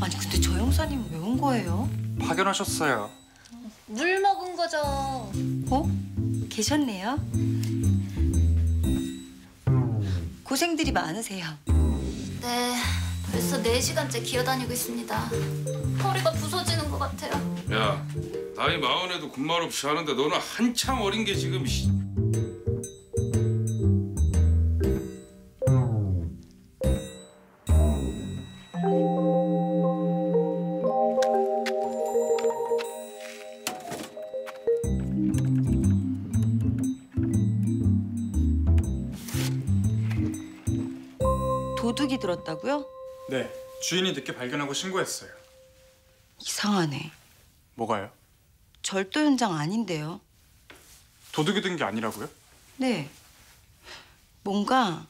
아니 근데 저 형사님은 왜 온 거예요? 파견하셨어요. 물 먹은 거죠. 어? 계셨네요. 고생들이 많으세요. 네, 벌써 4시간째 기어다니고 있습니다. 허리가 부서지는 것 같아요. 야, 나이 40에도 군말 없이 하는데 너는 한창 어린 게 지금. 도둑이 들었다고요? 네, 주인이 늦게 발견하고 신고했어요. 이상하네. 뭐가요? 절도 현장 아닌데요. 도둑이 든 게 아니라고요? 네. 뭔가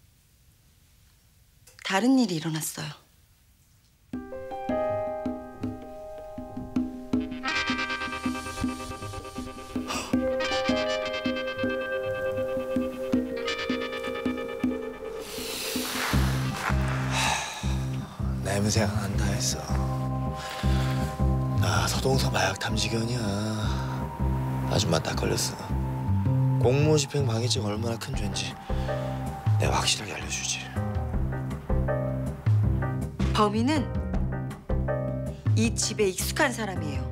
다른 일이 일어났어요. 냄새가 난다 했어. 나 서동서 마약 탐지견이야. 아줌마 딱 걸렸어. 공무집행 방해죄가 얼마나 큰 죄인지 내가 확실하게 알려주지. 범인은 이 집에 익숙한 사람이에요.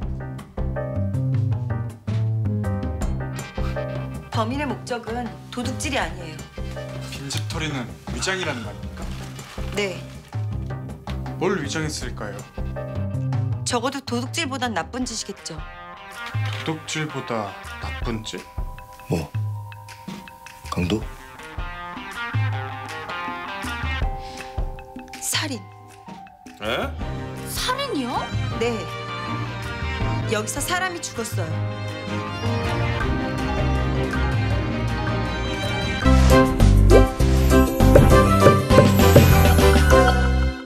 범인의 목적은 도둑질이 아니에요. 빈집털이는 위장이라는 말입니까? 네. 뭘 위장했을까요? 적어도 도둑질보단 나쁜 짓이겠죠. 도둑질보다 나쁜 짓? 뭐? 강도? 살인. 에? 살인이요? 네. 여기서 사람이 죽었어요.